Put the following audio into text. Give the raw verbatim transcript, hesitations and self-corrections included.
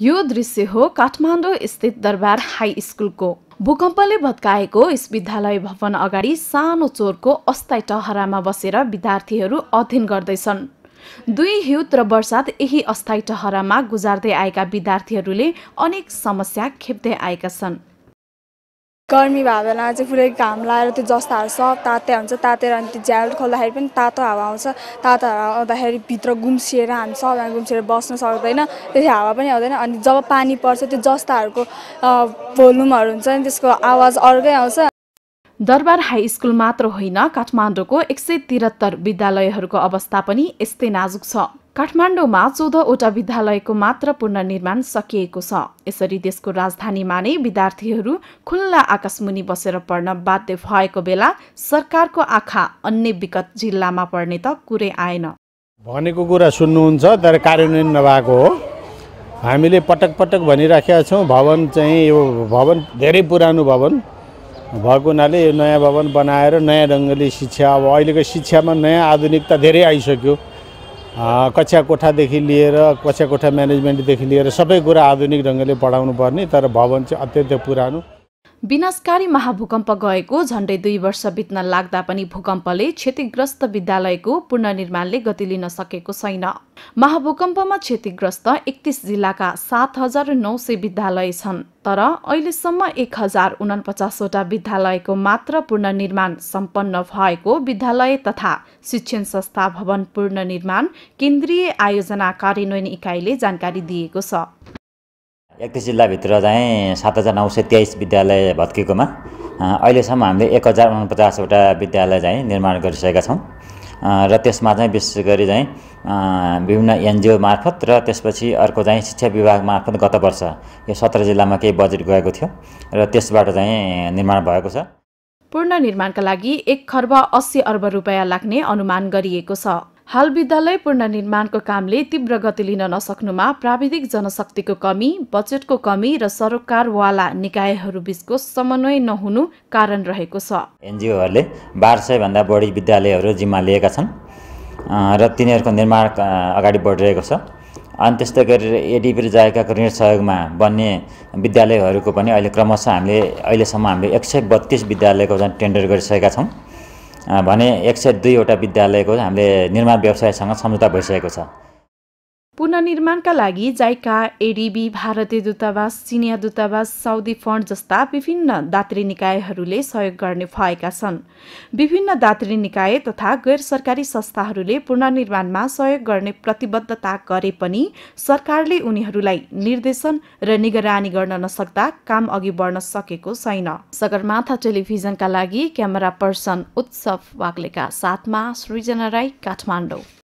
यो दृश्य हो काठमाडौँ स्थित दरबार हाई स्कुलको। भूकम्पले भत्काएको यस विद्यालय भवन अगाडि सानो चोरको अस्थायी टहरामा बसेर विद्यार्थीहरू अध्ययन गर्दैछन्। दुई हिउँ र वर्षात यही अस्थायी टहरामा गुजार्दै आएका विद्यार्थीहरूले अनेक समस्या खेप्दै आएका छन्। गर्मी भएको बेलामा चाहिँ पुरै घाम लागेर त्यो जस्ताहरू सब तातै हुन्छ, तातेर अनि त्यो ज्याकेट खोल्दाखेरि पनि तातो हावा आउँछ। तातो हावा आउँदाखेरि भित्र गुम्सिएर हामी सबैजना गुम्सिएर बस्न सक्दैन, त्यसै हावा पनि आउँदैन। अनि जब पानी पर्छ त्यो जस्ताहरूको भोल्युमहरू हुन्छ नि त्यसको आवाज अर्कै आउँछ। दरबार हाई स्कुल मात्र होइन, काठमाडौँको एक सय त्रिहत्तर विद्यालयहरूको अवस्था पनि यस्तै नाजुक छ। काठमाडौँमा चौधवटा विद्यालयको मात्र पुनर्निर्माण सकिएको छ। यसरी देशको राजधानीमा नै विद्यार्थीहरू खुल्ला आकाशमुनि बसेर पढ्न बाध्य भएको बेला सरकारको आँखा अन्य विकट जिल्लामा पर्ने त कुरै आएन। भनेको कुरा सुन्नुहुन्छ तर कार्यान्वयन नभएको हो। हामीले पटक पटक भनिराखेका छौँ, भवन चाहिँ यो भवन धेरै पुरानो भवन भएको हुनाले यो नयाँ भवन बनाएर नयाँ ढङ्गले शिक्षा, अब अहिलेको शिक्षामा नयाँ आधुनिकता धेरै आइसक्यो। कक्षा कोठादेखि लिएर कक्षा कोठा म्यानेजमेन्टदेखि लिएर सबै कुरा आधुनिक ढङ्गले पढाउनु पर्ने, तर भवन चाहिँ अत्यन्तै पुरानो। विनाशकारी महाभूकम्प गएको झण्डै दुई वर्ष बित्न लाग्दा पनि भूकम्पले क्षतिग्रस्त विद्यालयको पुनर्निर्माणले गति लिन सकेको छैन। महाभूकम्पमा क्षतिग्रस्त एकतीस जिल्लाका सात हजार नौ सय विद्यालय छन्, तर अहिलेसम्म एक हजार उनपचासवटा विद्यालयको मात्र पुनर्निर्माण सम्पन्न भएको विद्यालय तथा शिक्षण संस्था भवन पुनर्निर्माण केन्द्रीय आयोजना कार्यान्वयन इकाइले जानकारी दिएको छ। एकतीस जिल्लाभित्र चाहिँ सात हजार नौ सय तेइस विद्यालय भत्किएकोमा अहिलेसम्म हामीले एक हजार उनपचासवटा विद्यालय चाहिँ निर्माण गरिसकेका छौँ र त्यसमा चाहिँ विशेष गरी चाहिँ विभिन्न एनजिओ मार्फत र त्यसपछि अर्को चाहिँ शिक्षा विभाग मार्फत गत वर्ष यो सत्र जिल्लामा केही बजेट गएको थियो र त्यसबाट चाहिँ निर्माण भएको छ। पुनर्निर्माणका लागि एक खर्ब अस्सी अर्ब रुपियाँ लाग्ने अनुमान गरिएको छ। हाल विद्यालय पुनर्निर्माणको कामले तीव्र गति लिन नसक्नुमा प्राविधिक जनशक्तिको कमी, बजेटको कमी र सरकारवाला निकायहरू बीचको समन्वय नहुनु कारण रहेको छ। एनजिओहरूले बाह्र सय भन्दा बढी विद्यालयहरू जिम्मा लिएका छन् र तिनीहरूको निर्माण अगाडि बढिरहेको छ। अनि त्यस्तै गरेर एडिबी र जायकाको ऋण सहयोगमा बन्ने विद्यालयहरूको पनि अहिले क्रमशः हामीले अहिलेसम्म हामीले एक सय बत्तीस विद्यालयको चाहिँ टेन्डर गरिसकेका छौँ भने एक सय दुईवटा विद्यालयको हामीले निर्माण व्यवसायसँग सम्झौता भइसकेको छ। पुनर्निर्माणका लागि जाइका, एडिबी, भारतीय दूतावास, चिनिया दूतावास, साउदी फन्ड जस्ता विभिन्न दात्री निकायहरूले सहयोग गर्ने भएका छन्। विभिन्न दात्री निकाय तथा गैर सरकारी संस्थाहरूले पुनर्निर्माणमा सहयोग गर्ने प्रतिबद्धता गरे पनि सरकारले उनीहरूलाई निर्देशन र निगरानी गर्न नसक्दा काम अघि बढ्न सकेको छैन। सगरमाथा टेलिभिजनका लागि क्यामेरा पर्सन उत्सव वाग्लेका साथमा सृजना राई, काठमाडौँ।